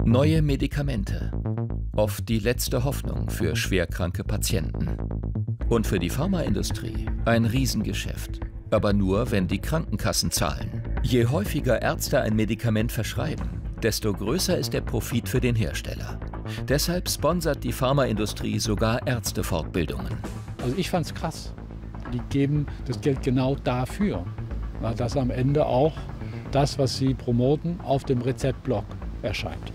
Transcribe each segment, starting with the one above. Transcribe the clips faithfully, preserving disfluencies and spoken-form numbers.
Neue Medikamente. Oft die letzte Hoffnung für schwerkranke Patienten. Und für die Pharmaindustrie ein Riesengeschäft. Aber nur, wenn die Krankenkassen zahlen. Je häufiger Ärzte ein Medikament verschreiben, desto größer ist der Profit für den Hersteller. Deshalb sponsert die Pharmaindustrie sogar Ärztefortbildungen. Also ich fand's krass. Die geben das Geld genau dafür, dass am Ende auch das, was sie promoten, auf dem Rezeptblock erscheint.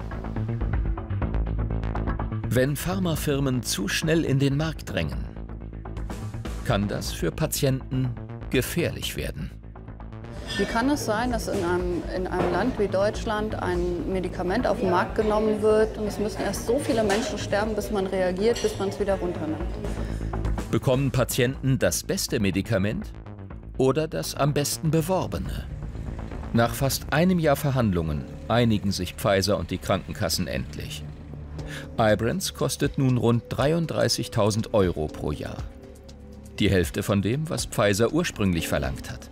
Wenn Pharmafirmen zu schnell in den Markt drängen, kann das für Patienten gefährlich werden. Wie kann es sein, dass in einem, in einem Land wie Deutschland ein Medikament auf den Markt genommen wird und es müssen erst so viele Menschen sterben, bis man reagiert, bis man es wieder runternimmt? Bekommen Patienten das beste Medikament oder das am besten beworbene? Nach fast einem Jahr Verhandlungen einigen sich Pfizer und die Krankenkassen endlich. Ibrance kostet nun rund dreiunddreißigtausend Euro pro Jahr. Die Hälfte von dem, was Pfizer ursprünglich verlangt hat.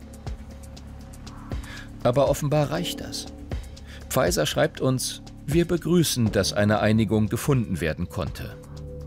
Aber offenbar reicht das. Pfizer schreibt uns, wir begrüßen, dass eine Einigung gefunden werden konnte.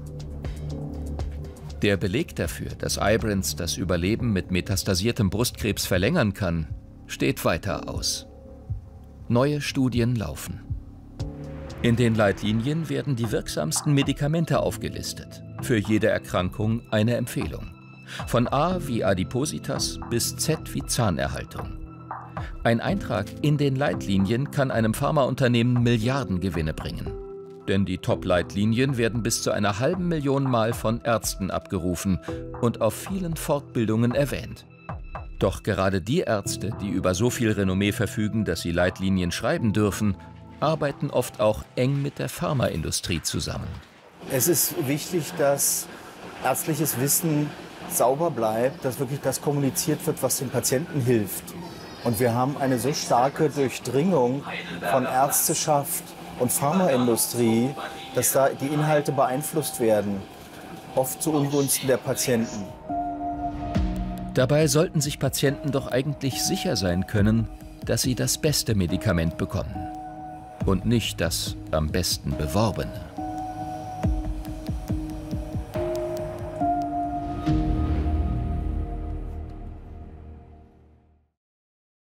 Der Beleg dafür, dass Ibrance das Überleben mit metastasiertem Brustkrebs verlängern kann, steht weiter aus. Neue Studien laufen. In den Leitlinien werden die wirksamsten Medikamente aufgelistet. Für jede Erkrankung eine Empfehlung. Von A wie Adipositas bis Z wie Zahnerhaltung. Ein Eintrag in den Leitlinien kann einem Pharmaunternehmen Milliardengewinne bringen. Denn die Top-Leitlinien werden bis zu einer halben Million Mal von Ärzten abgerufen und auf vielen Fortbildungen erwähnt. Doch gerade die Ärzte, die über so viel Renommee verfügen, dass sie Leitlinien schreiben dürfen, arbeiten oft auch eng mit der Pharmaindustrie zusammen. Es ist wichtig, dass ärztliches Wissen sauber bleibt, dass wirklich das kommuniziert wird, was dem Patienten hilft. Und wir haben eine so starke Durchdringung von Ärzteschaft und Pharmaindustrie, dass da die Inhalte beeinflusst werden, oft zu Ungunsten der Patienten. Dabei sollten sich Patienten doch eigentlich sicher sein können, dass sie das beste Medikament bekommen und nicht das am besten beworbene.